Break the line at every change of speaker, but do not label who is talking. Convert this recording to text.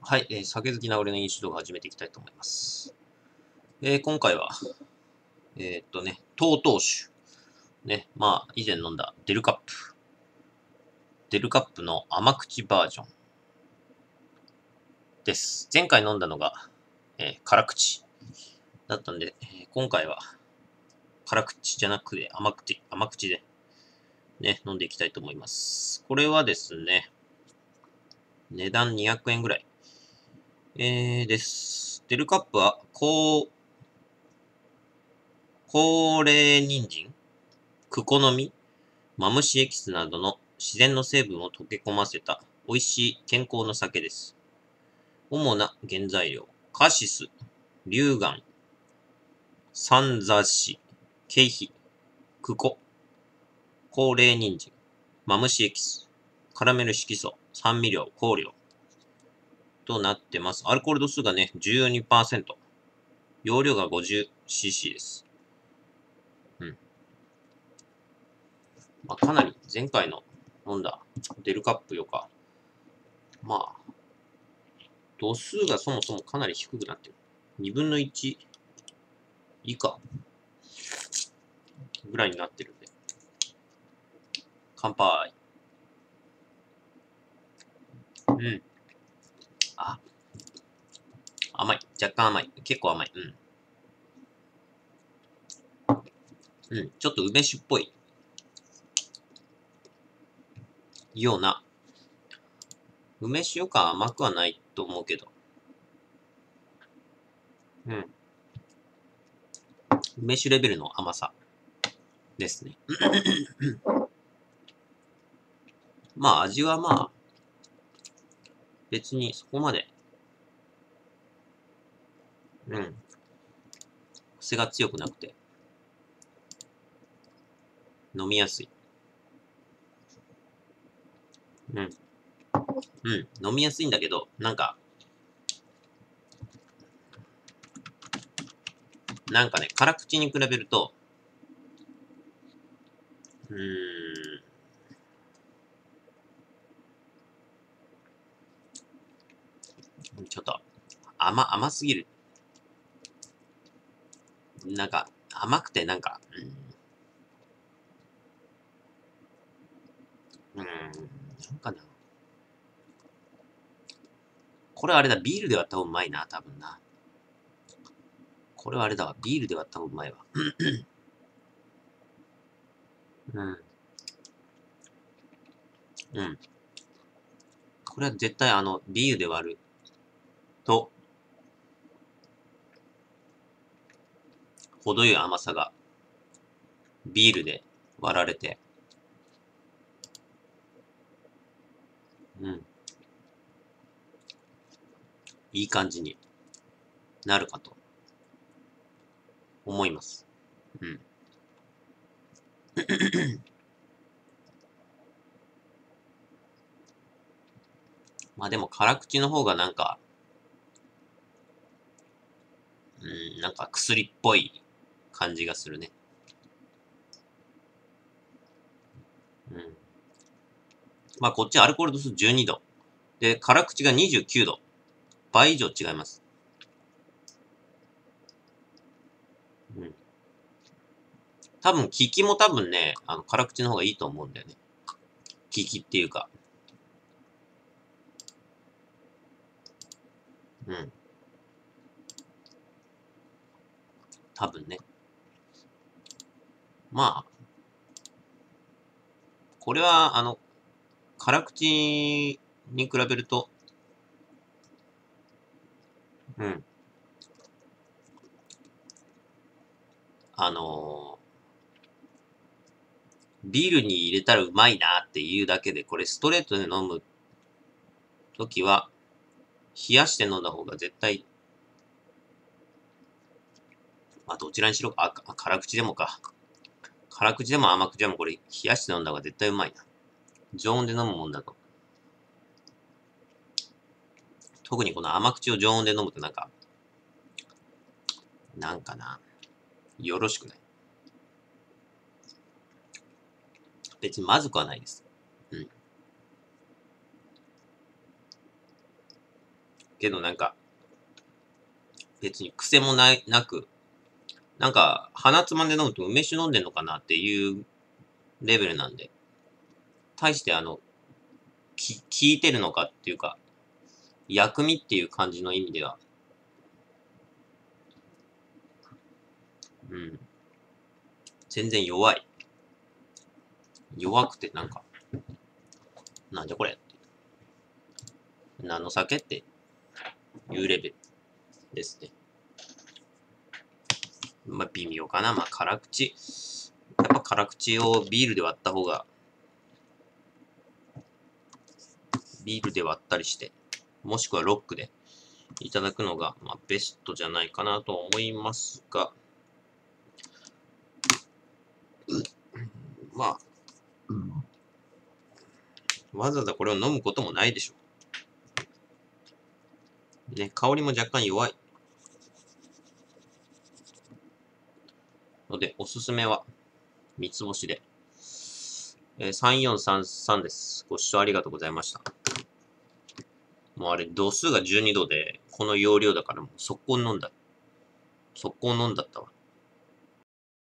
はい、酒好きな俺の飲酒動画始めていきたいと思います。今回は、TOTO酒。ね、まあ、以前飲んだデルカップ。デルカップの甘口バージョンです。前回飲んだのが、辛口だったんで、今回は辛口じゃなくて甘口で、ね、飲んでいきたいと思います。これはですね、値段200円ぐらい。です。デルカップは、高齢人参クコの実マムシエキスなどの自然の成分を溶け込ませた美味しい健康の酒です。主な原材料、カシス、龍眼、サンザシ、ケイヒ、クコ、高齢人参、マムシエキス、カラメル色素、酸味料、香料となってます。アルコール度数がね、12%。容量が 50cc です。まあ、かなり前回の飲んだデルカップよか。まあ、度数がそもそもかなり低くなってる。2分の1以下ぐらいになってるんで。乾杯。うん。あ、甘い。若干甘い。結構甘い。うん。うん。ちょっと梅酒っぽいような。梅酒よか甘くはないと思うけど。うん。梅酒レベルの甘さですね。まあ味はまあ、別にそこまで、うん。癖が強くなくて、飲みやすい。うん。うん。飲みやすいんだけど、なんかね、辛口に比べると、うーん、ちょっと甘すぎる。なんか、甘くてなんかな。これあれだ、ビールで割った方がうまいな、多分な。これはあれだわ、ビールで割った方がうまいわ。うん。うん。これは絶対ビールで割ると、程よい甘さがビールで割られて、うん。いい感じになるかと思います。うん。まあでも辛口の方がなんか薬っぽい感じがするね。うん。まあこっちアルコール度数12度。で、辛口が29度。倍以上違います。うん。多分、効きも多分ね、辛口の方がいいと思うんだよね。効きっていうか。うん。多分ね。まあ、これは、辛口に比べると、うん。あのビールに入れたらうまいなっていうだけで、これストレートで飲むときは、冷やして飲んだ方が絶対、まあどちらにしろ、辛口でもか。辛口でも甘口でもこれ冷やして飲んだ方が絶対うまいな。常温で飲むもんだと。特にこの甘口を常温で飲むとなんかな、よろしくない。別にまずくはないです。うん。 けどなんか、別に癖もなく、なんか、鼻つまんで飲むと梅酒飲んでんのかなっていうレベルなんで、対して効いてるのかっていうか、薬味っていう感じの意味では、うん。全然弱い。弱くてなんか、なんじゃこれって。何の酒っていうレベルですね。まあ、微妙かな。まあ、辛口。やっぱ辛口をビールで割った方が、ビールで割ったりして、もしくはロックでいただくのが、まあ、ベストじゃないかなと思いますが、まあ、わざわざこれを飲むこともないでしょう。ね、香りも若干弱い。ので、おすすめは、三つ星で。3433です。ご視聴ありがとうございました。もうあれ、度数が12度で、この容量だからもう速攻飲んだったわ。